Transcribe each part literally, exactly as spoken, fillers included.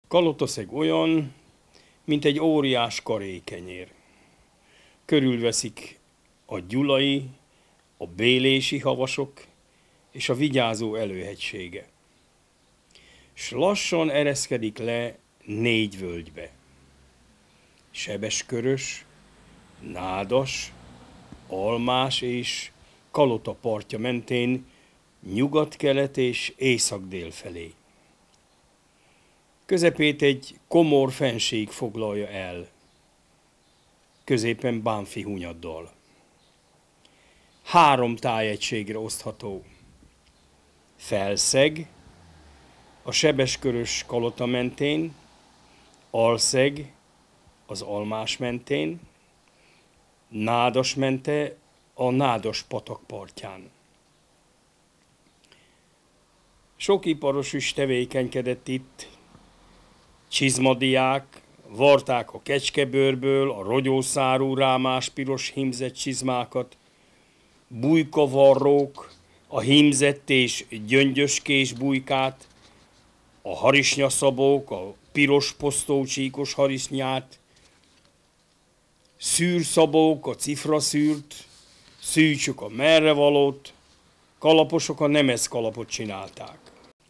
Kalotaszeg olyan, mint egy óriás karékenyér. Körülveszik a gyulai, a bélési havasok és a vigyázó előhegysége. S lassan ereszkedik le négy völgybe. Sebeskörös, Nádas, Almás és Kalota partja mentén nyugat-kelet és észak-dél felé. Közepét egy komor fenség foglalja el, középen Bánffy Hunyaddal. Három tájegységre osztható. Felszeg, a sebeskörös Kalota mentén, Alszeg, az Almás mentén, Nádasmente, a Nádas patak partján. Sok iparos is tevékenykedett itt, csizmadiák varták a kecskebőrből a rogyószárú rámás piros hímzett csizmákat, bujkavarrók a hímzett és gyöngyöskés bujkát, a harisnyaszabók a piros posztócsíkos harisnyát, szűrszabók a cifraszűrt, szűcsök a merrevalót, kalaposok a nemeszkalapot csinálták.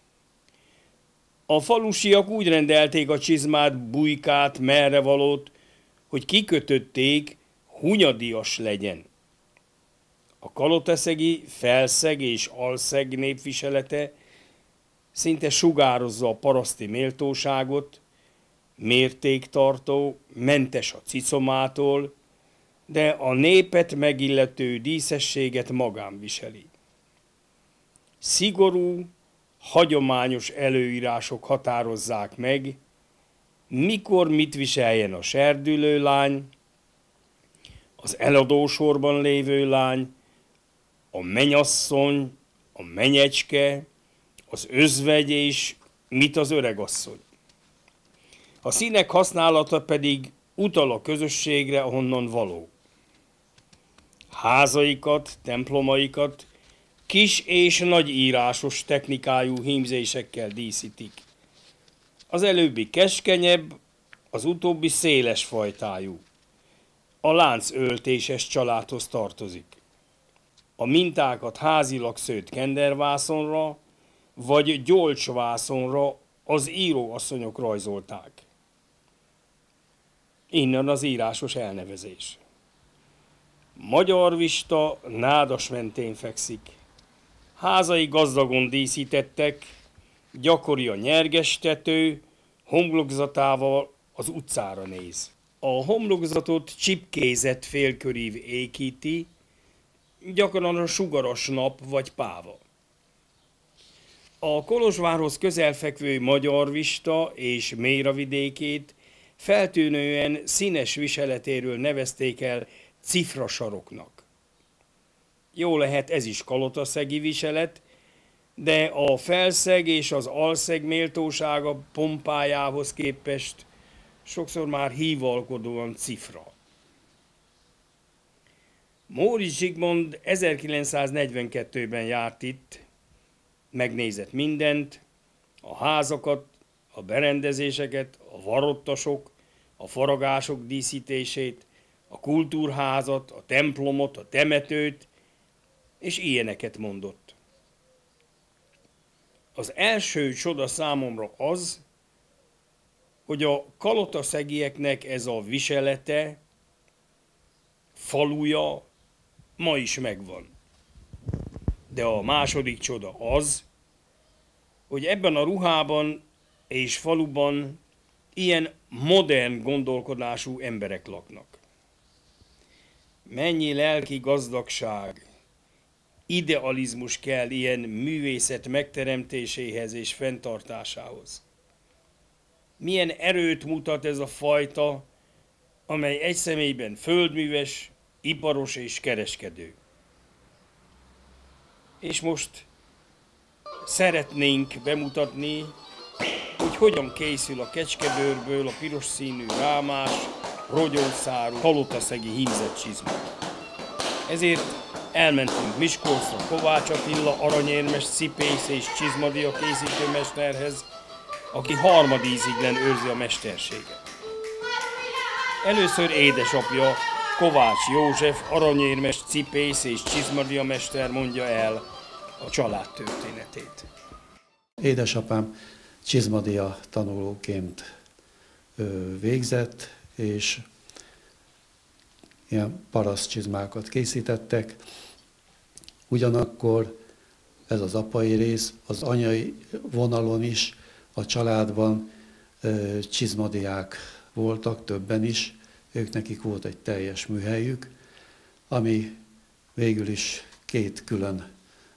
A falusiak úgy rendelték a csizmát, bujkát, merrevalót, hogy kikötötték, hunyadias legyen. A kalotaszegi felszeg és alszeg népviselete szinte sugározza a paraszti méltóságot, mértéktartó, mentes a cicomától, de a népet megillető díszességet magán viseli. Szigorú, hagyományos előírások határozzák meg, mikor mit viseljen a serdülő lány, az eladósorban lévő lány, a menyasszony, a menyecske, az özvegy és mit az öregasszony. A színek használata pedig utal a közösségre, ahonnan való. Házaikat, templomaikat kis és nagy írásos technikájú hímzésekkel díszítik. Az előbbi keskenyebb, az utóbbi széles fajtájú. A láncöltéses családhoz tartozik. A mintákat házilag szőtt kendervászonra vagy gyolcsvászonra az íróasszonyok rajzolták. Innen az írásos elnevezés. Magyar vista Nádas mentén fekszik. Házai gazdagon díszítettek, gyakori a nyerges tető, homlokzatával az utcára néz. A homlokzatot csipkézett félkörív ékíti, gyakran a sugaras nap vagy páva. A Kolozsvárhoz közelfekvő Magyarvista és Méravidékét feltűnően színes viseletéről nevezték el cifrasaroknak. Jó lehet, ez is kalotaszegi viselet, de a felszeg és az alszeg méltósága pompájához képest sokszor már hívalkodóan cifra. Móricz Zsigmond ezerkilencszáznegyvenkettőben járt itt, megnézett mindent, a házakat, a berendezéseket, a varottasok, a faragások díszítését, a kultúrházat, a templomot, a temetőt, és ilyeneket mondott. Az első csoda számomra az, hogy a kalotaszegieknek ez a viselete, faluja ma is megvan. De a második csoda az, hogy ebben a ruhában és faluban ilyen modern gondolkodású emberek laknak. Mennyi lelki gazdagság, idealizmus kell ilyen művészet megteremtéséhez és fenntartásához. Milyen erőt mutat ez a fajta, amely egy személyben földműves, iparos és kereskedő. És most szeretnénk bemutatni, hogy hogyan készül a kecskebőrből a piros színű rámás, rogyószárú, kalotaszegi hímzett csizma. Ezért elmentünk Miskolcra Kovács Attila aranyérmes cipész és csizmadia készítőmesterhez, aki harmadíziglen őrzi a mesterséget. Először édesapja, Kovács József, aranyérmes, cipész és csizmadiamester mondja el a család történetét. Édesapám csizmadia tanulóként végzett, és ilyen paraszt csizmákat készítettek. Ugyanakkor ez az apai rész, az anyai vonalon is, a családban csizmadiák voltak, többen is. Ők nekik volt egy teljes műhelyük, ami végül is két külön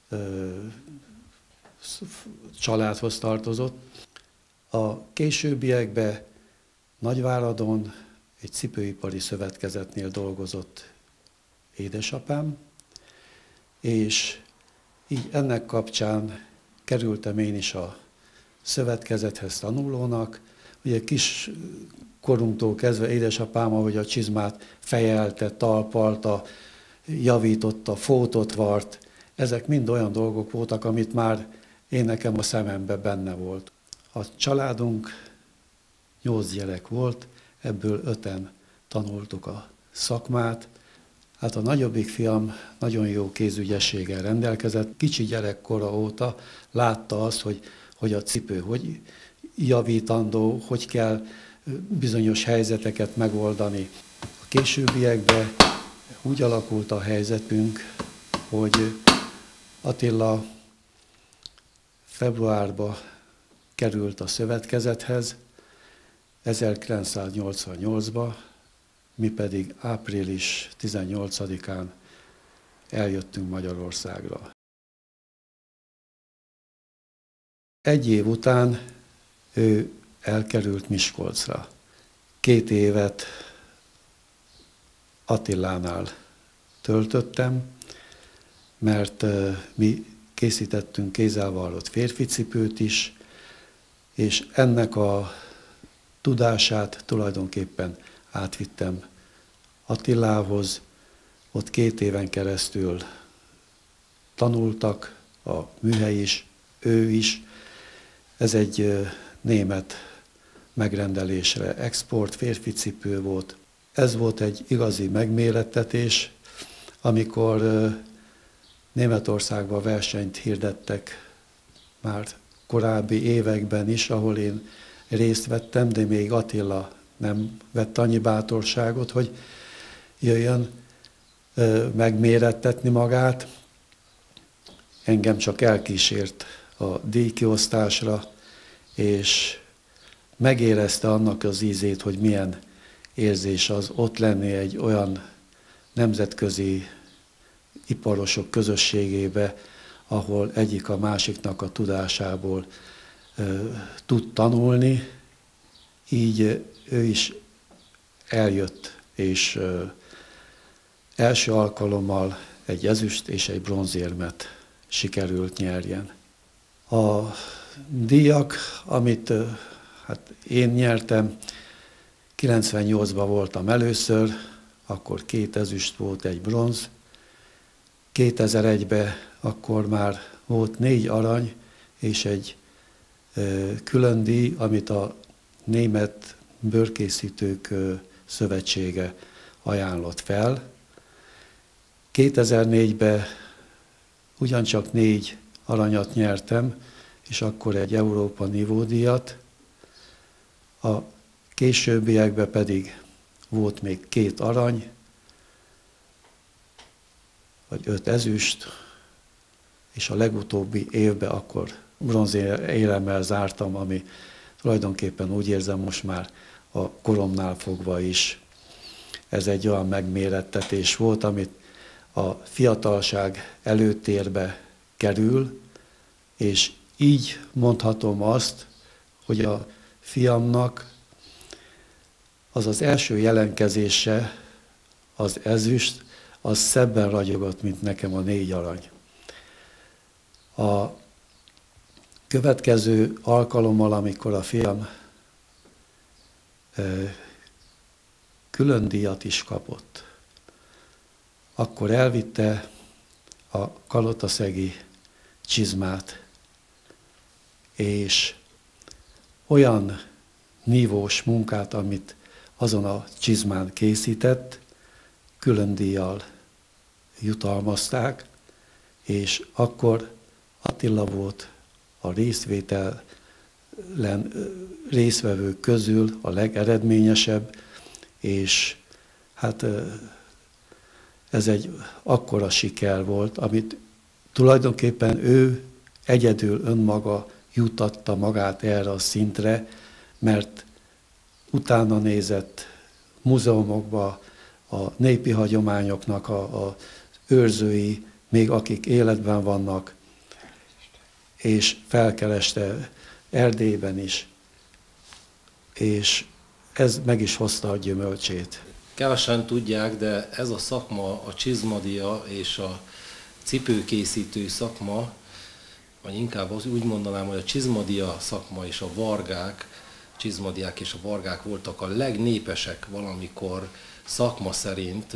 családhoz tartozott. A későbbiekben Nagyváradon egy cipőipari szövetkezetnél dolgozott édesapám, és így ennek kapcsán kerültem én is a szövetkezethez tanulónak. Ugye kis korunktól kezdve édesapám, ahogy a csizmát fejelte, talpalta, javította, fótot vart, ezek mind olyan dolgok voltak, amit már én nekem a szememben benne volt. A családunk nyolc gyerek volt, ebből öten tanultuk a szakmát. Hát a nagyobbik fiam nagyon jó kézügyességgel rendelkezett. Kicsi gyerekkora óta látta azt, hogy, hogy a cipő hogy javítandó, hogy kell bizonyos helyzeteket megoldani. A későbbiekben úgy alakult a helyzetünk, hogy Attila februárba került a szövetkezethez, ezerkilencszáznyolcvannyolcba, mi pedig április tizennyolcadikán eljöttünk Magyarországra. Egy év után ő elkerült Miskolcra. Két évet Attilánál töltöttem, mert mi készítettünk kézzel varrott férficipőt is, és ennek a tudását tulajdonképpen átvittem Attilához. Ott két éven keresztül tanultak, a műhely is, ő is. Ez egy német megrendelésre export férficipő volt. Ez volt egy igazi megmérettetés, amikor Németországban versenyt hirdettek már korábbi években is, ahol én részt vettem, de még Attila nem vett annyi bátorságot, hogy jöjjön megmérettetni magát. Engem csak elkísért a díjkiosztásra, és megérezte annak az ízét, hogy milyen érzés az ott lenni egy olyan nemzetközi iparosok közösségébe, ahol egyik a másiknak a tudásából ö, tud tanulni. Így ő is eljött, és ö, első alkalommal egy ezüst és egy bronzérmet sikerült nyerjen. A díjak, amit ö, hát én nyertem, kilencvennyolcban voltam először, akkor két ezüst volt, egy bronz. kétezer-egyben akkor már volt négy arany és egy ö, külön díj, amit a Német Bőrkészítők ö, Szövetsége ajánlott fel. kétezer-négyben ugyancsak négy aranyat nyertem, és akkor egy Európa nívódíjat. A későbbiekben pedig volt még két arany, vagy öt ezüst, és a legutóbbi évben akkor bronzéremmel zártam, ami tulajdonképpen úgy érzem most már a koromnál fogva is. Ez egy olyan megmérettetés volt, amit a fiatalság előtérbe kerül, és így mondhatom azt, hogy a fiamnak az az első jelenkezése, az ezüst, az szebben ragyogott, mint nekem a négy arany. A következő alkalommal, amikor a fiam külön díjat is kapott, akkor elvitte a kalotaszegi csizmát, és olyan nívós munkát, amit azon a csizmán készített, külön díjjal jutalmazták, és akkor Attila volt a részvételen résztvevők közül a legeredményesebb, és hát ez egy akkora siker volt, amit tulajdonképpen ő egyedül önmaga jutatta magát erre a szintre, mert utána nézett múzeumokba, a népi hagyományoknak a, a őrzői, még akik életben vannak, és felkereste Erdélyben is, és ez meg is hozta a gyümölcsét. Kevesen tudják, de ez a szakma, a csizmadia és a cipőkészítő szakma, vagy inkább az úgy mondanám, hogy a csizmadia szakma és a vargák, csizmadiák és a vargák voltak a legnépesek valamikor szakma szerint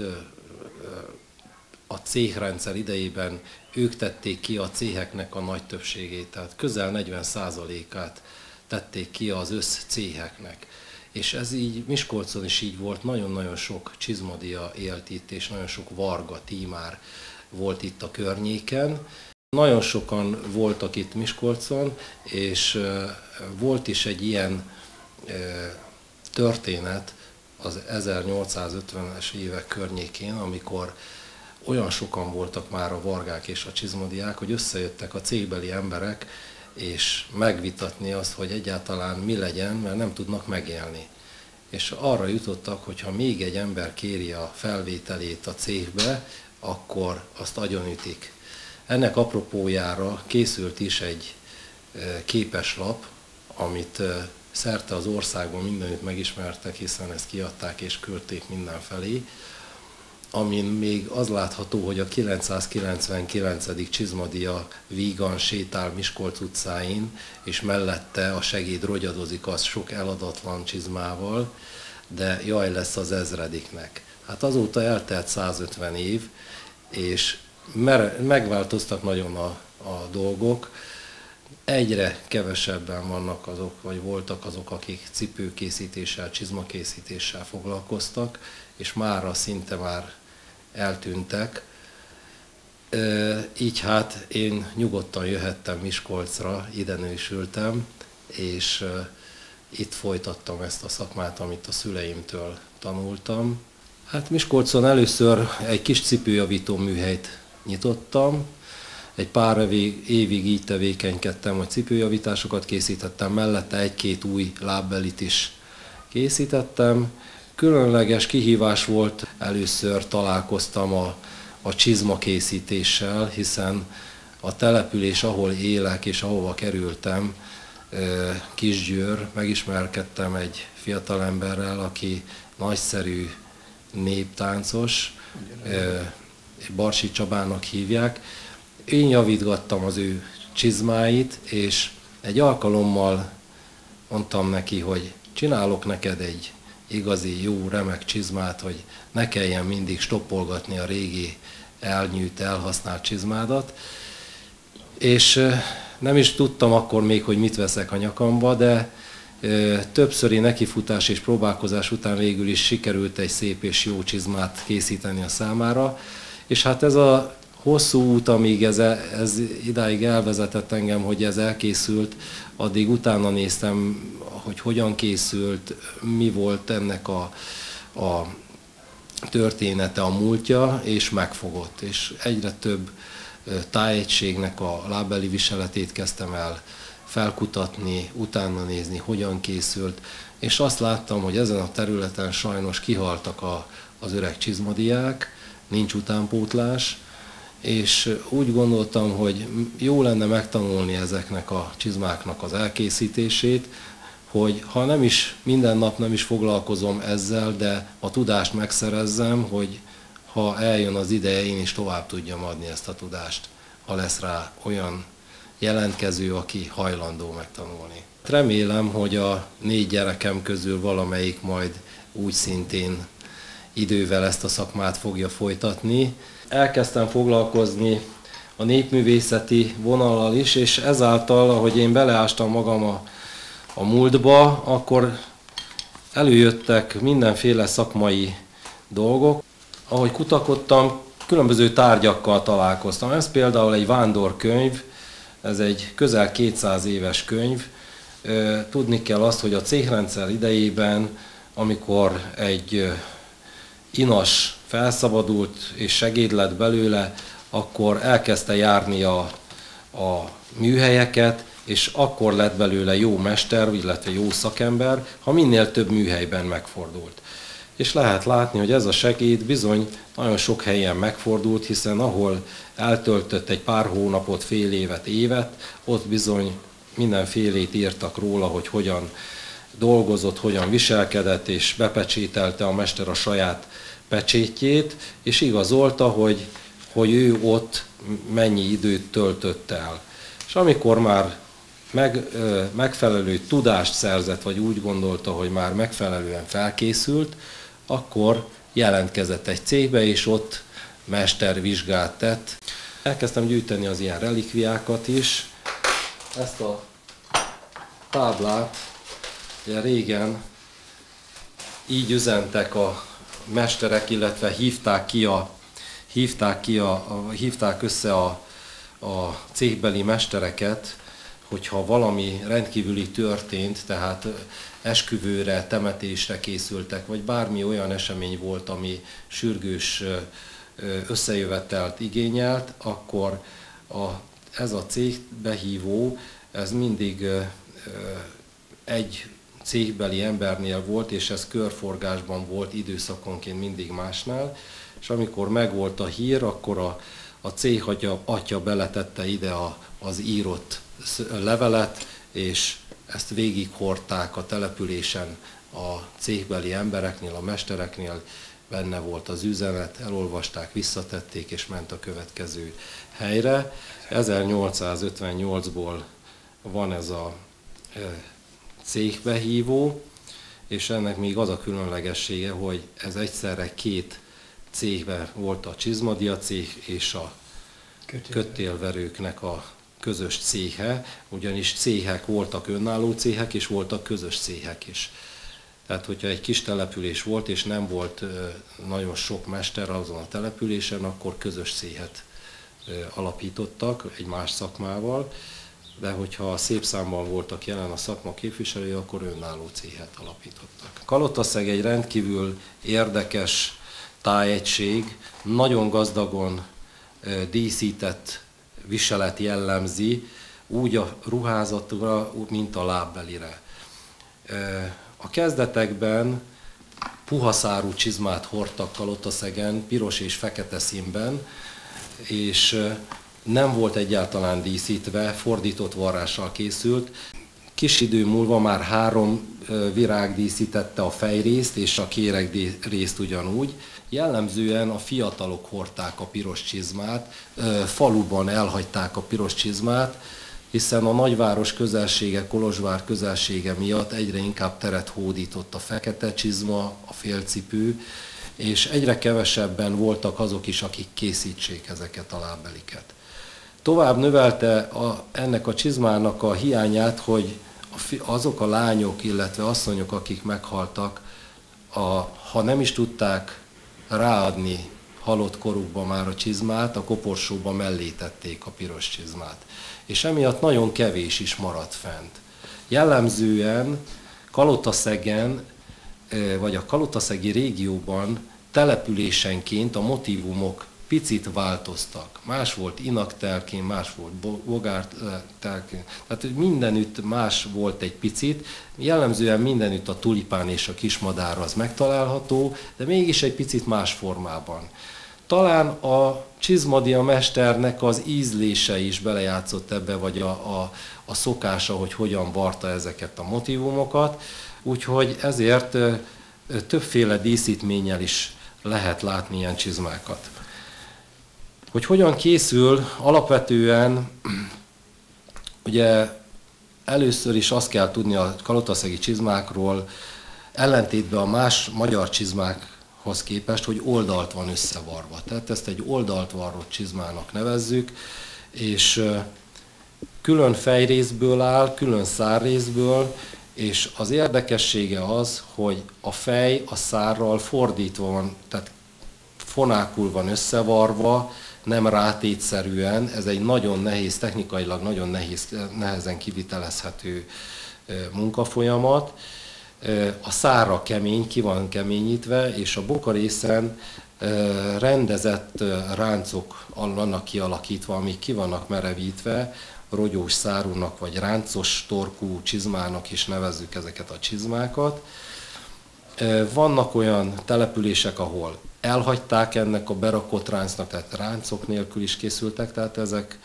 a céhrendszer idejében. Ők tették ki a céheknek a nagy többségét, tehát közel negyven százalékát tették ki az összcéheknek. És ez így Miskolcon is így volt, nagyon-nagyon sok csizmadia élt itt, és nagyon sok varga, tímár volt itt a környéken. Nagyon sokan voltak itt Miskolcon, és volt is egy ilyen történet az ezernyolcszázötvenes évek környékén, amikor olyan sokan voltak már a vargák és a csizmadiák, hogy összejöttek a cégbeli emberek, és megvitatni azt, hogy egyáltalán mi legyen, mert nem tudnak megélni. És arra jutottak, hogy ha még egy ember kéri a felvételét a céhbe, akkor azt agyonütik. Ennek apropójára készült is egy képeslap, amit szerte az országban mindenütt megismertek, hiszen ezt kiadták és küldték mindenfelé, amin még az látható, hogy a kilencszázkilencvenkilencedik csizmadia vígan sétál Miskolc utcáin, és mellette a segéd rogyadozik az sok eladatlan csizmával, de jaj lesz az ezrediknek. Hát azóta eltelt százötven év, és megváltoztak nagyon a, a dolgok. Egyre kevesebben vannak azok, vagy voltak azok, akik cipőkészítéssel, csizmakészítéssel foglalkoztak, és mára szinte már eltűntek. Így hát én nyugodtan jöhettem Miskolcra, ide nősültem, és itt folytattam ezt a szakmát, amit a szüleimtől tanultam. Hát Miskolcon először egy kis cipőjavító műhelyt nyitottam, egy pár évig így tevékenykedtem, hogy cipőjavításokat készítettem, mellette egy-két új lábbelit is készítettem. Különleges kihívás volt, először találkoztam a, a csizmakészítéssel, hiszen a település, ahol élek és ahova kerültem, Kisgyőr, megismerkedtem egy fiatalemberrel, aki nagyszerű néptáncos, Barsi Csabának hívják. Én javítgattam az ő csizmáit, és egy alkalommal mondtam neki, hogy csinálok neked egy igazi, jó, remek csizmát, hogy ne kelljen mindig stoppolgatni a régi, elnyűjt, elhasznált csizmádat. És nem is tudtam akkor még, hogy mit veszek a nyakamba, de többszöri nekifutás és próbálkozás után végül is sikerült egy szép és jó csizmát készíteni a számára. És hát ez a hosszú út, amíg ez, ez idáig elvezetett engem, hogy ez elkészült, addig utána néztem, hogy hogyan készült, mi volt ennek a, a története, a múltja, és megfogott. És egyre több tájegységnek a lábbeli viseletét kezdtem el felkutatni, utána nézni, hogyan készült, és azt láttam, hogy ezen a területen sajnos kihaltak a, az öreg csizmadiák, nincs utánpótlás, és úgy gondoltam, hogy jó lenne megtanulni ezeknek a csizmáknak az elkészítését, hogy ha nem is minden nap nem is foglalkozom ezzel, de a tudást megszerezzem, hogy ha eljön az ideje, én is tovább tudjam adni ezt a tudást, ha lesz rá olyan jelentkező, aki hajlandó megtanulni. Remélem, hogy a négy gyerekem közül valamelyik majd úgy szintén idővel ezt a szakmát fogja folytatni. Elkezdtem foglalkozni a népművészeti vonallal is, és ezáltal, ahogy én beleástam magam a, a múltba, akkor előjöttek mindenféle szakmai dolgok. Ahogy kutakodtam, különböző tárgyakkal találkoztam. Ez például egy vándorkönyv, ez egy közel kétszáz éves könyv. Tudni kell azt, hogy a céhrendszer idejében, amikor egy inas felszabadult és segéd lett belőle, akkor elkezdte járni a, a műhelyeket, és akkor lett belőle jó mester, illetve jó szakember, ha minél több műhelyben megfordult. És lehet látni, hogy ez a segéd bizony nagyon sok helyen megfordult, hiszen ahol eltöltött egy pár hónapot, fél évet, évet, ott bizony mindenfélét írtak róla, hogy hogyan dolgozott, hogyan viselkedett, és bepecsételte a mester a saját pecsétjét, és igazolta, hogy, hogy ő ott mennyi időt töltött el. És amikor már meg, megfelelő tudást szerzett, vagy úgy gondolta, hogy már megfelelően felkészült, akkor jelentkezett egy cégbe, és ott mestervizsgát tett. Elkezdtem gyűjteni az ilyen relikviákat is. Ezt a táblát, ugye régen így üzentek a mesterek, illetve hívták ki a, hívták ki a, a hívták össze a, a cégbeli mestereket, hogyha valami rendkívüli történt, tehát esküvőre, temetésre készültek, vagy bármi olyan esemény volt, ami sürgős összejövetelt igényelt, akkor a, ez a cégbehívó, ez mindig egy cégbeli embernél volt, és ez körforgásban volt időszakonként mindig másnál, és amikor megvolt a hír, akkor a, a cég atya, atya beletette ide a, az írott levelet, és ezt végighordták a településen a cégbeli embereknél, a mestereknél, benne volt az üzenet, elolvasták, visszatették, és ment a következő helyre. ezernyolcszázötvennyolcból van ez a cégbehívó, és ennek még az a különlegessége, hogy ez egyszerre két cégben volt, a Csizmadia cég és a kötélverőknek a közös céhe, ugyanis céhek voltak, önálló céhek, és voltak közös céhek is. Tehát, hogyha egy kis település volt, és nem volt nagyon sok mester azon a településen, akkor közös céhet alapítottak egy más szakmával, de hogyha szép számban voltak jelen a szakma képviselői, akkor önálló céhet alapítottak. Kalotaszeg egy rendkívül érdekes tájegység, nagyon gazdagon díszített viselet jellemzi, úgy a ruházatra, mint a lábbelire. A kezdetekben puhaszárú csizmát hordtak Kalotaszegen, piros és fekete színben, és nem volt egyáltalán díszítve, fordított varrással készült. Kis idő múlva már három virág díszítette a fejrészt, és a kéregrészt ugyanúgy. Jellemzően a fiatalok hordták a piros csizmát, faluban elhagyták a piros csizmát, hiszen a nagyváros közelsége, Kolozsvár közelsége miatt egyre inkább teret hódított a fekete csizma, a félcipő, és egyre kevesebben voltak azok is, akik készítsék ezeket a lábbeliket. Tovább növelte a, ennek a csizmának a hiányát, hogy azok a lányok, illetve asszonyok, akik meghaltak, a, ha nem is tudták ráadni halott korukba már a csizmát, a koporsóba mellé tették a piros csizmát. És emiatt nagyon kevés is maradt fent. Jellemzően Kalotaszegen, vagy a kalotaszegi régióban településenként a motívumok picit változtak. Más volt inaktelkén, más volt bogártelkén, tehát mindenütt más volt egy picit. Jellemzően mindenütt a tulipán és a kismadár az megtalálható, de mégis egy picit más formában. Talán a Csizmadia mesternek az ízlése is belejátszott ebbe, vagy a, a, a szokása, hogy hogyan varta ezeket a motívumokat, úgyhogy ezért többféle díszítménnyel is lehet látni ilyen csizmákat. Hogy hogyan készül, alapvetően ugye először is azt kell tudni a kalotaszegi csizmákról, ellentétben a más magyar csizmákhoz képest, hogy oldalt van összevarva. Tehát ezt egy oldalt varrott csizmának nevezzük, és külön fejrészből áll, külön szárrészből, És az érdekessége az, hogy a fej a szárral fordítva van, tehát fonákul van összevarva, nem rátétszerűen, ez egy nagyon nehéz, technikailag nagyon nehéz, nehezen kivitelezhető munkafolyamat. A szárra kemény, ki van keményítve, és a bokarészen rendezett ráncok vannak kialakítva, amik ki vannak merevítve, rogyós szárúnak vagy ráncos torkú csizmának is nevezzük ezeket a csizmákat. Vannak olyan települések, ahol elhagyták ennek a berakott ráncnak, tehát ráncok nélkül is készültek, tehát ezek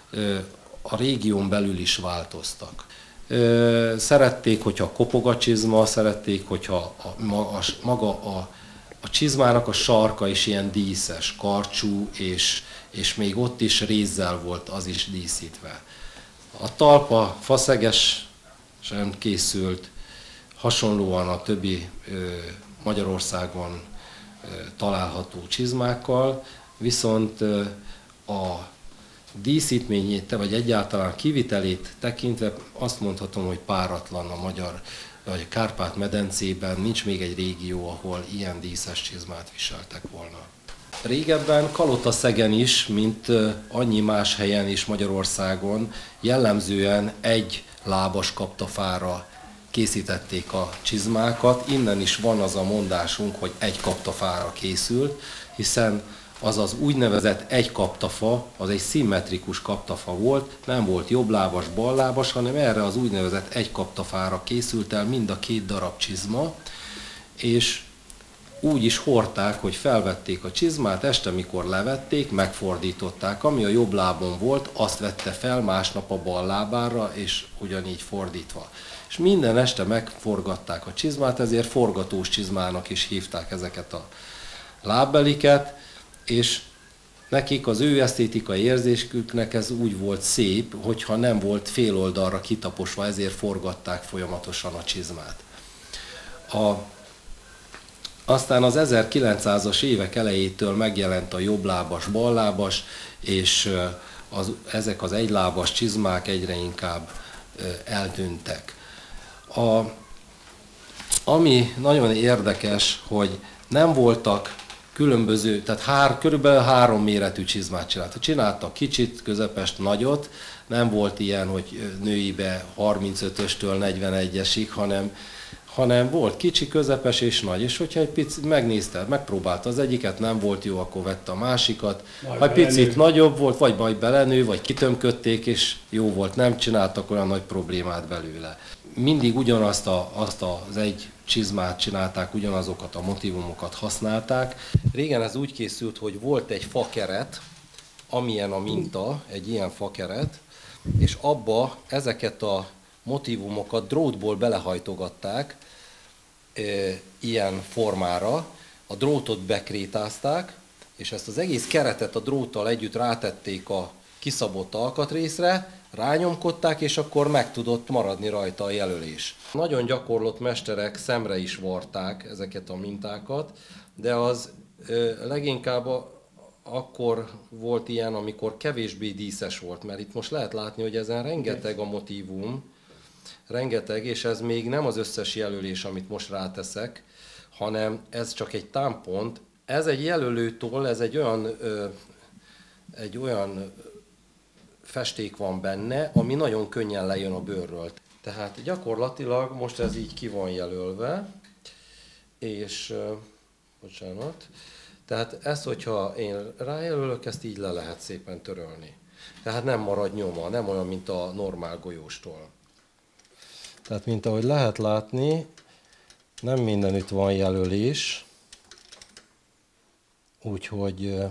a régión belül is változtak. Szerették, hogyha kopog a csizma, szerették, hogyha a, a, maga a, a csizmának a sarka is ilyen díszes, karcsú, és, és még ott is rézzel volt az is díszítve. A talpa faszegesen készült, hasonlóan a többi Magyarországon található csizmákkal, viszont a díszítményét, vagy egyáltalán kivitelét tekintve azt mondhatom, hogy páratlan a magyar, vagy a Kárpát-medencében nincs még egy régió, ahol ilyen díszes csizmát viseltek volna. Régebben Kalotaszegen is, mint annyi más helyen is Magyarországon, jellemzően egy lábas kaptafára készítették a csizmákat. Innen is van az a mondásunk, hogy egy kaptafára készült, hiszen az az úgynevezett egy kaptafa, az egy szimmetrikus kaptafa volt, nem volt jobblábas, ballábas, hanem erre az úgynevezett egy kaptafára készült el mind a két darab csizma, és úgy is hordták, hogy felvették a csizmát, este mikor levették, megfordították, ami a jobb lábon volt, azt vette fel másnap a bal lábára, és ugyanígy fordítva. És minden este megforgatták a csizmát, ezért forgatós csizmának is hívták ezeket a lábbeliket, és nekik az ő esztétikai érzésüknek ez úgy volt szép, hogyha nem volt fél oldalra kitaposva, ezért forgatták folyamatosan a csizmát. A, aztán az ezerkilencszázas évek elejétől megjelent a jobblábas, ballábas, és az, ezek az egylábas csizmák egyre inkább eltűntek. A, ami nagyon érdekes, hogy nem voltak különböző, tehát hár, körülbelül három méretű csizmát csináltak. Csináltak kicsit, közepest, nagyot, nem volt ilyen, hogy nőibe harmincötöstől negyvenegyesig, hanem, hanem volt kicsi, közepes és nagy. És hogyha egy picit megnézte, megpróbálta az egyiket, nem volt jó, akkor vette a másikat. Majd ha egy picit nagyobb volt, vagy majd belenő, vagy kitömködték, és jó volt, nem csináltak olyan nagy problémát belőle. Mindig ugyanazt a, azt az egy csizmát csinálták, ugyanazokat a motívumokat használták. Régen ez úgy készült, hogy volt egy fakeret, amilyen a minta, egy ilyen fakeret, és abba ezeket a motívumokat drótból belehajtogatták e, ilyen formára, a drótot bekrétázták, és ezt az egész keretet a dróttal együtt rátették a kiszabott alkatrészre, rányomkodták, és akkor meg tudott maradni rajta a jelölés. Nagyon gyakorlott mesterek szemre is varták ezeket a mintákat, de az ö, leginkább a, akkor volt ilyen, amikor kevésbé díszes volt, mert itt most lehet látni, hogy ezen rengeteg a motívum, rengeteg, és ez még nem az összes jelölés, amit most ráteszek, hanem ez csak egy támpont. Ez egy jelölőtoll, ez egy olyan, ö, egy olyan festék van benne, ami nagyon könnyen lejön a bőrről. Tehát gyakorlatilag most ez így ki van jelölve, és, uh, bocsánat, tehát ezt, hogyha én rájelölök, ezt így le lehet szépen törölni. Tehát nem marad nyoma, nem olyan, mint a normál golyóstól. Tehát, mint ahogy lehet látni, nem mindenütt van jelölés, úgyhogy uh,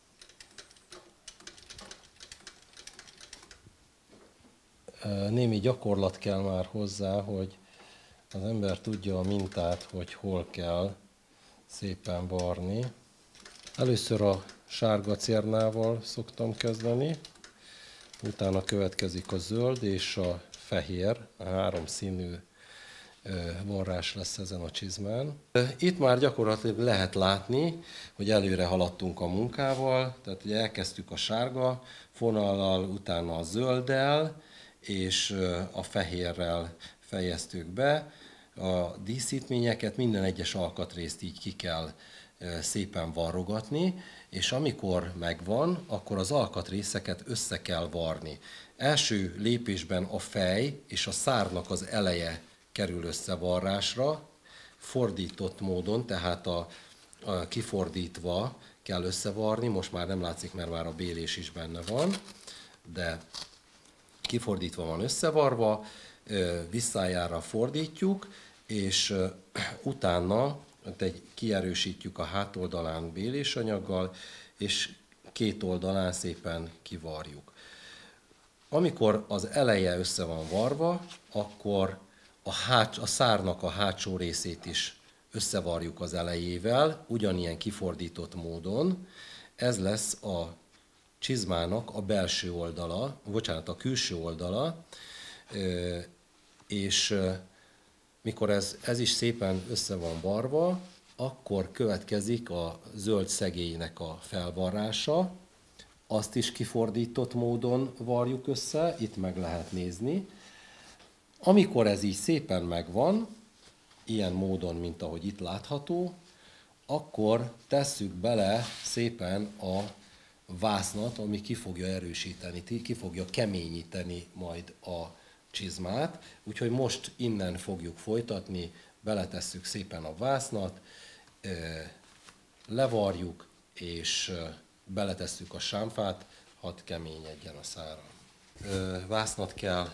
némi gyakorlat kell már hozzá, hogy az ember tudja a mintát, hogy hol kell szépen varni. Először a sárga cérnával szoktam kezdeni, utána következik a zöld és a fehér, a három színű varrás lesz ezen a csizmán. Itt már gyakorlatilag lehet látni, hogy előre haladtunk a munkával, tehát ugye elkezdtük a sárga fonallal, utána a zölddel, és a fehérrel fejeztük be. A díszítményeket, minden egyes alkatrészt így ki kell szépen varrogatni, és amikor megvan, akkor az alkatrészeket össze kell varni. Első lépésben a fej és a szárnak az eleje kerül összevarrásra, fordított módon, tehát a, a kifordítva kell összevarni, most már nem látszik, mert már a bélés is benne van, de kifordítva van összevarva, visszájára fordítjuk, és utána egy kierősítjük a hátoldalán bélésanyaggal, és két oldalán szépen kivarjuk. Amikor az eleje össze van varva, akkor a, hát, a szárnak a hátsó részét is összevarjuk az elejével, ugyanilyen kifordított módon. Ez lesz a csizmának a belső oldala, bocsánat, a külső oldala, és mikor ez, ez is szépen össze van varva, akkor következik a zöld szegélynek a felvarrása, azt is kifordított módon varjuk össze, itt meg lehet nézni. Amikor ez így szépen megvan, ilyen módon, mint ahogy itt látható, akkor tesszük bele szépen a vásznat, ami ki fogja erősíteni, ki fogja keményíteni majd a csizmát. Úgyhogy most innen fogjuk folytatni, beletesszük szépen a vásznat, levarjuk, és beletesszük a sámfát, hadd keményedjen a szára. Vásznat kell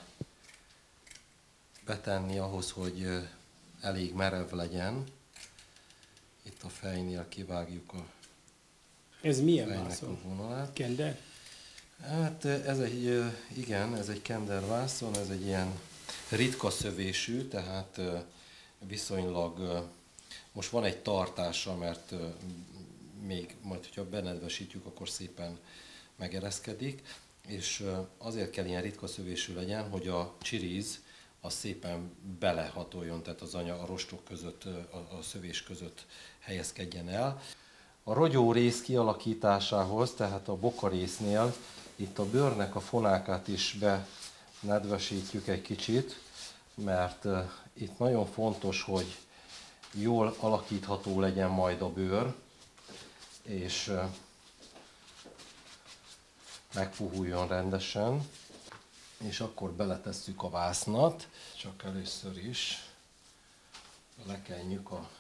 betenni ahhoz, hogy elég merev legyen. Itt a fejnél kivágjuk a Ez milyen fejnek vászon? a vonalát. Kender? Hát ez egy, igen, ez egy kender vászon, ez egy ilyen ritka szövésű, tehát viszonylag, most van egy tartása, mert még majd, hogyha benedvesítjük, akkor szépen megereszkedik, és azért kell ilyen ritka szövésű legyen, hogy a csiríz az szépen belehatoljon, tehát az anya a rostok között, a, a szövés között helyezkedjen el. A rogyó rész kialakításához, tehát a bokarésznél itt a bőrnek a fonákát is benedvesítjük egy kicsit, mert itt nagyon fontos, hogy jól alakítható legyen majd a bőr, és megpuhuljon rendesen, és akkor beletesszük a vásznat, csak először is lekenjük a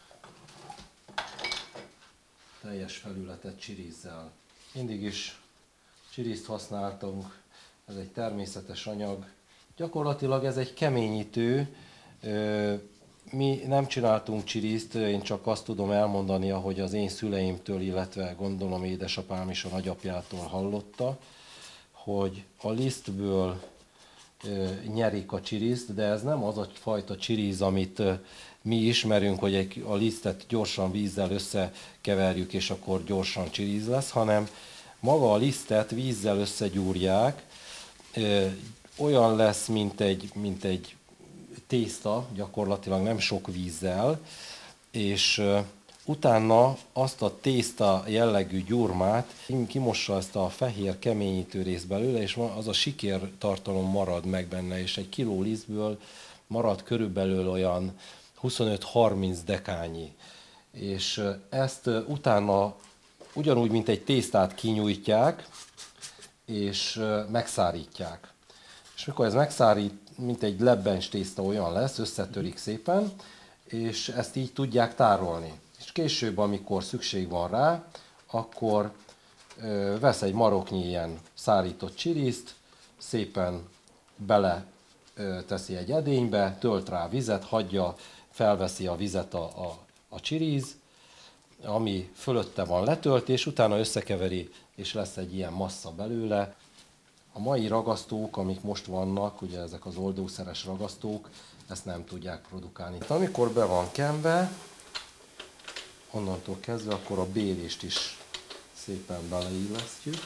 teljes felületet csirízzel. Mindig is csirízt használtunk, ez egy természetes anyag. Gyakorlatilag ez egy keményítő, mi nem csináltunk csirízt, én csak azt tudom elmondani, ahogy az én szüleimtől, illetve gondolom édesapám is a nagyapjától hallotta, hogy a lisztből nyerik a csirízt, de ez nem az a fajta csiríz, amit mi ismerünk, hogy egy, a lisztet gyorsan vízzel összekeverjük, és akkor gyorsan csiríz lesz, hanem maga a lisztet vízzel összegyúrják, olyan lesz, mint egy, mint egy tészta, gyakorlatilag nem sok vízzel, és utána azt a tészta jellegű gyurmát kimossa ezt a fehér keményítő rész belőle, és az a sikértartalom marad meg benne, és egy kiló lisztből marad körülbelül olyan huszonöt-harminc dekányi. És ezt utána ugyanúgy, mint egy tésztát kinyújtják, és megszárítják. És mikor ez megszárít, mint egy lebbens tészta olyan lesz, összetörik szépen, és ezt így tudják tárolni. És később, amikor szükség van rá, akkor ö, vesz egy maroknyi ilyen szárított csirízt, szépen bele ö, teszi egy edénybe, tölt rá vizet, hagyja, felveszi a vizet a, a, a csiríz, ami fölötte van letölt, és utána összekeveri, és lesz egy ilyen massza belőle. A mai ragasztók, amik most vannak, ugye ezek az oldószeres ragasztók, ezt nem tudják produkálni. Amikor be van kenve, onnantól kezdve akkor a bélést is szépen beleillesztjük.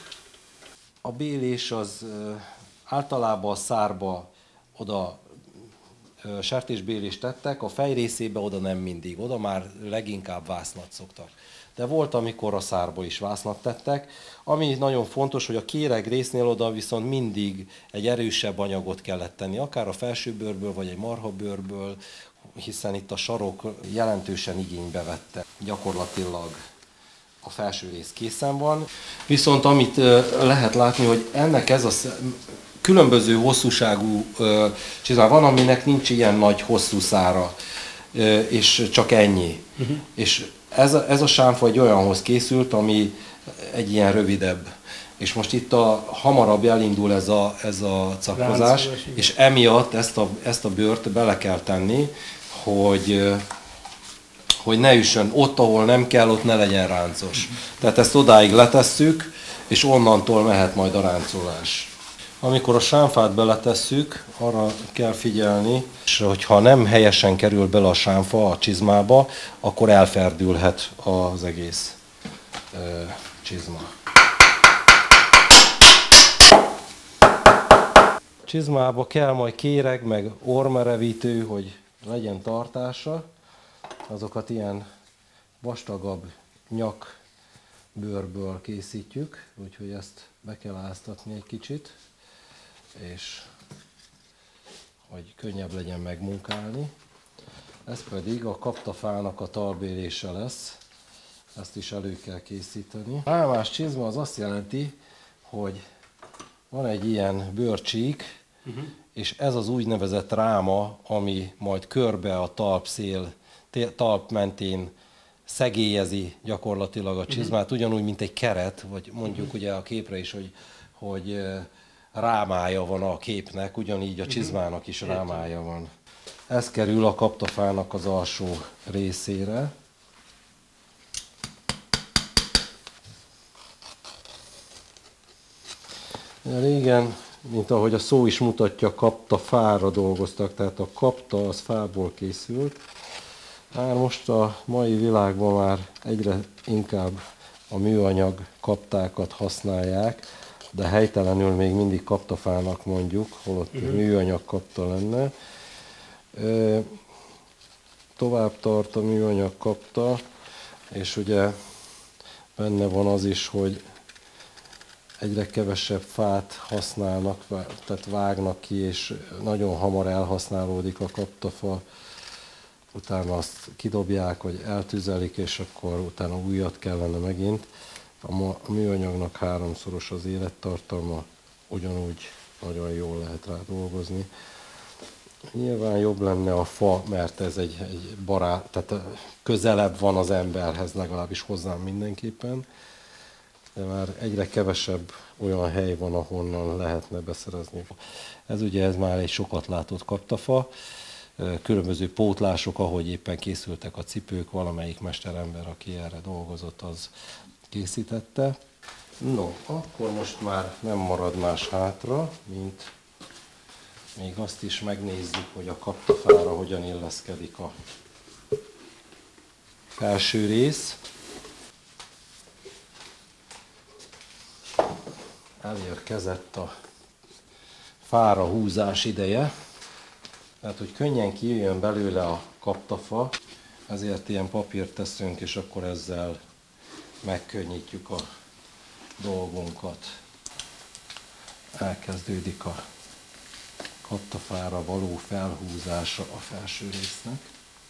A bélés az általában a szárba oda sertésbélést tettek, a fej részébe oda nem mindig, oda már leginkább vásznat szoktak. De volt, amikor a szárba is vásznat tettek. Ami nagyon fontos, hogy a kéreg résznél oda viszont mindig egy erősebb anyagot kellett tenni, akár a felsőbőrből, vagy egy marhabőrből, hiszen itt a sarok jelentősen igénybe vette. Gyakorlatilag a felső rész készen van. Viszont amit lehet látni, hogy ennek ez a különböző hosszúságú csizmá van, aminek nincs ilyen nagy hosszú szára, és csak ennyi. Uh-huh. És ez a, ez a sámfa egy olyanhoz készült, ami egy ilyen rövidebb. És most itt a hamarabb elindul ez a, ez a cakkozás, és emiatt ezt a, ezt a bőrt bele kell tenni, hogy, hogy ne üssön ott, ahol nem kell, ott ne legyen ráncos. Uh-huh. Tehát ezt odáig letesszük, és onnantól mehet majd a ráncolás. Amikor a sámfát beletesszük, arra kell figyelni, és hogyha nem helyesen kerül bele a sámfa a csizmába, akkor elferdülhet az egész ö, csizma. Csizmába kell majd kéreg, meg ormerevítő, hogy legyen tartása. Azokat ilyen vastagabb nyakbőrből készítjük, úgyhogy ezt be kell áztatni egy kicsit, és hogy könnyebb legyen megmunkálni. Ez pedig a kaptafának a talbélése lesz, ezt is elő kell készíteni. A rámás csizma az azt jelenti, hogy van egy ilyen bőrcsík, uh-huh. és ez az úgynevezett ráma, ami majd körbe a talpszél, talp mentén szegélyezi gyakorlatilag a csizmát, uh-huh. ugyanúgy, mint egy keret, vagy mondjuk uh-huh. ugye a képre is, hogy, hogy rámája van a képnek, ugyanígy a csizmának is rámája van. Ez kerül a kaptafának az alsó részére. Régen, mint ahogy a szó is mutatja, kaptafára dolgoztak, tehát a kapta az fából készült. Már most a mai világban már egyre inkább a műanyag kaptákat használják, de helytelenül még mindig kaptafának mondjuk, holott uh-huh. műanyag kapta lenne. E, tovább tart a műanyag kapta, és ugye benne van az is, hogy egyre kevesebb fát használnak, tehát vágnak ki, és nagyon hamar elhasználódik a kaptafa. Utána azt kidobják, vagy eltüzelik, és akkor utána újat kellene megint. A műanyagnak háromszoros az élettartalma, ugyanúgy nagyon jól lehet rá dolgozni. Nyilván jobb lenne a fa, mert ez egy, egy barát, tehát közelebb van az emberhez, legalábbis hozzám mindenképpen. De már egyre kevesebb olyan hely van, ahonnan lehetne beszerezni. Ez ugye ez már egy sokat látott kaptafa. Különböző pótlások, ahogy éppen készültek a cipők, valamelyik mesterember, aki erre dolgozott, az készítette. No, akkor most már nem marad más hátra, mint még azt is megnézzük, hogy a kaptafára hogyan illeszkedik a felső rész. Elérkezett a fára húzás ideje, tehát hogy könnyen kijöjjön belőle a kaptafa, ezért ilyen papírt teszünk, és akkor ezzel megkönnyítjük a dolgunkat. Elkezdődik a kaptafára való felhúzása a felső résznek.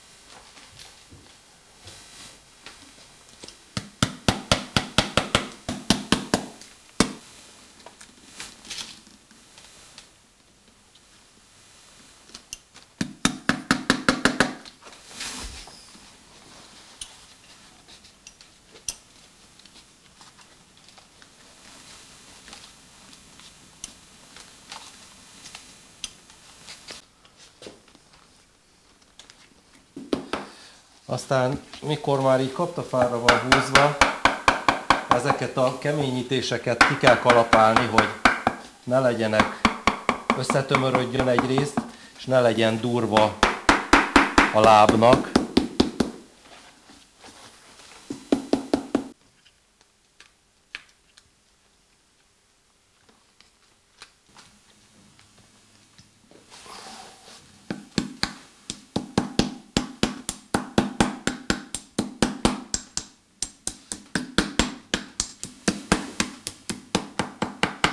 Aztán, mikor már így kaptafára van húzva, ezeket a keményítéseket ki kell kalapálni, hogy ne legyenek, összetömörödjön egy részt, és ne legyen durva a lábnak.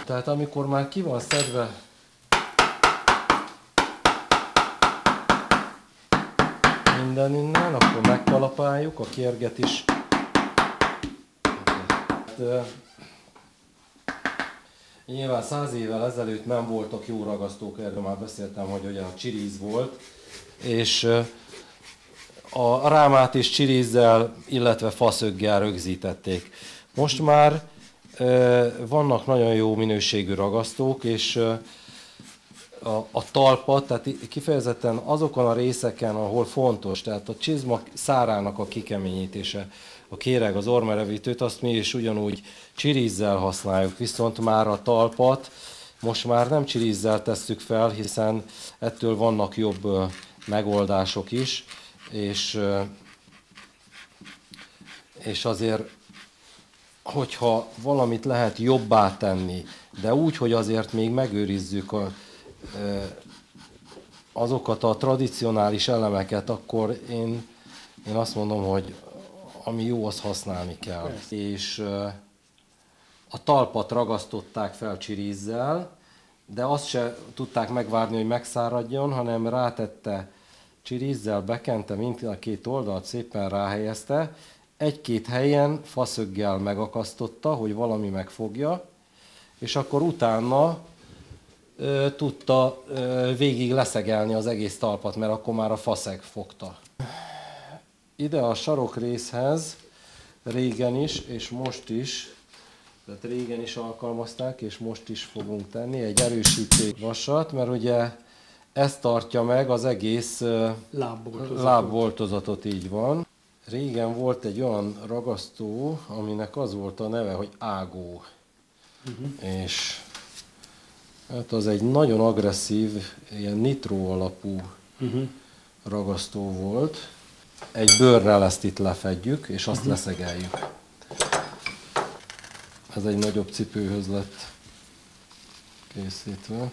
Tehát amikor már ki van szedve minden innen, akkor megkalapáljuk, a kérget is. Hát, nyilván száz évvel ezelőtt nem voltak jó ragasztók, erről már beszéltem, hogy ugye a csiríz volt, és a rámát is csirízzel, illetve faszöggel rögzítették. Most már vannak nagyon jó minőségű ragasztók, és a, a talpat, tehát kifejezetten azokon a részeken, ahol fontos, tehát a csizma szárának a kikeményítése, a kéreg, az ormerevítőt, azt mi is ugyanúgy csirízzel használjuk, viszont már a talpat most már nem csirízzel tesszük fel, hiszen ettől vannak jobb megoldások is, és, és azért, hogyha valamit lehet jobbá tenni, de úgy, hogy azért még megőrizzük a, azokat a tradicionális elemeket, akkor én, én azt mondom, hogy ami jó, azt használni kell. Persze. És a talpat ragasztották fel csirízzel, de azt se tudták megvárni, hogy megszáradjon, hanem rátette csirízzel, bekente mind a két oldalt, szépen ráhelyezte, egy-két helyen faszöggel megakasztotta, hogy valami megfogja, és akkor utána ö, tudta ö, végig leszegelni az egész talpat, mert akkor már a faszeg fogta. Ide a sarokrészhez régen is, és most is, tehát régen is alkalmazták, és most is fogunk tenni egy erősítő vasat, mert ugye ez tartja meg az egész lábboltozatot. lábboltozatot, így van. Régen volt egy olyan ragasztó, aminek az volt a neve, hogy ágó. Uh-huh. És hát az egy nagyon agresszív, ilyen nitró alapú uh-huh. ragasztó volt. Egy bőrrel ezt itt lefedjük, és azt uh-huh. leszegeljük. Ez egy nagyobb cipőhöz lett készítve.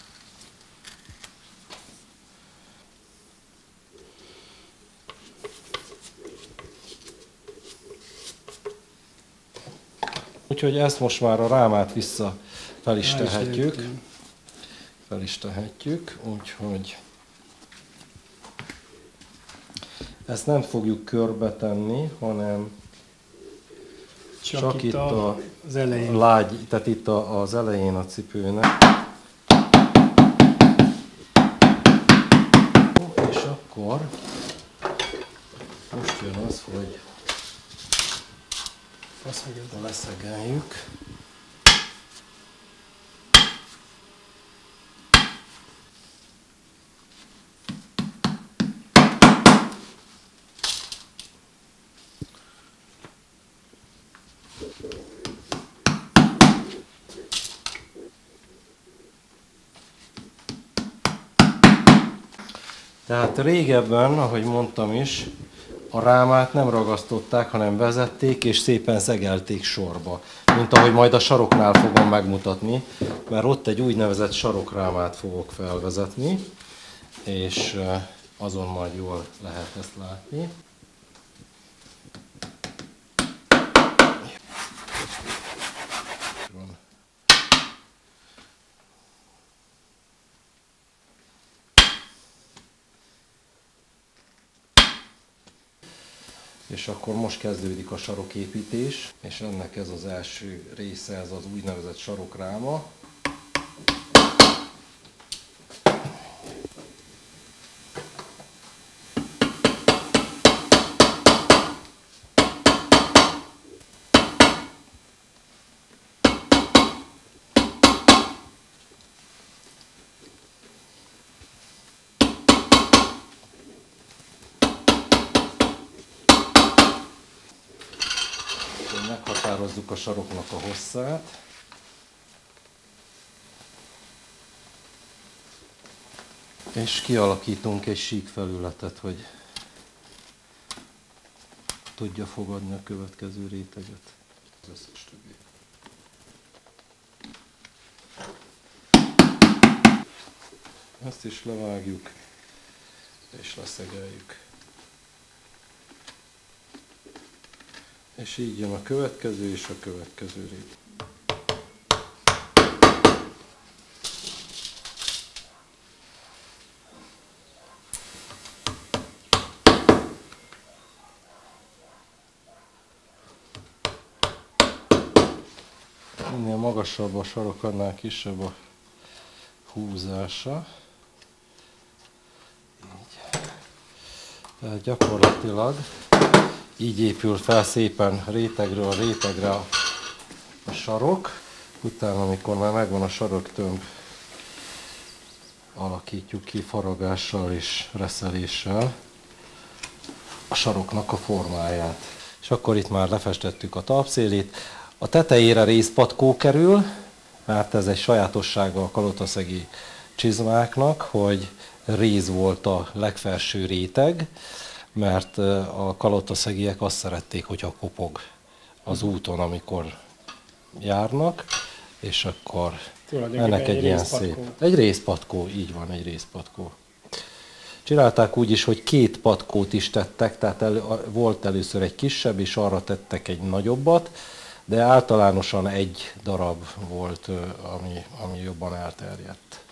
Úgyhogy ezt most már a rámát vissza fel is tehetjük. Fel is tehetjük, úgyhogy ezt nem fogjuk körbe tenni, hanem csak, csak itt a, az elején. Lágy, tehát itt a, az elején a cipőnek. És akkor most jön az, hogy leszegeljük. Tehát régebben, ahogy mondtam is, a rámát nem ragasztották, hanem vezették és szépen szegelték sorba. Mint ahogy majd a saroknál fogom megmutatni, mert ott egy úgynevezett sarokrámát fogok felvezetni, és azon majd jól lehet ezt látni. És akkor most kezdődik a saroképítés, és ennek ez az első része, ez az úgynevezett sarokráma. Meghatározzuk a saroknak a hosszát. És kialakítunk egy sík felületet, hogy tudja fogadni a következő réteget. Az összes többi. Ezt is levágjuk, és leszegeljük. És így jön a következő és a következő rét. magasabb a sarok, annál kisebb a húzása. Így. Tehát gyakorlatilag így épül fel szépen rétegről rétegre a, a sarok. Utána, amikor már megvan a saroktömb, alakítjuk ki faragással és reszeléssel a saroknak a formáját. És akkor itt már lefestettük a talpszélét. A tetejére rézpatkó kerül, mert ez egy sajátossága a kalotaszegi csizmáknak, hogy réz volt a legfelső réteg, mert a kalotaszegiek azt szerették, hogyha kopog az úton, amikor járnak, és akkor ennek egy, egy ilyen szép... Egy rézpatkó, így van, egy rézpatkó. Csinálták úgy is, hogy két patkót is tettek, tehát el, volt először egy kisebb, és arra tettek egy nagyobbat, de általánosan egy darab volt, ami, ami jobban elterjedt.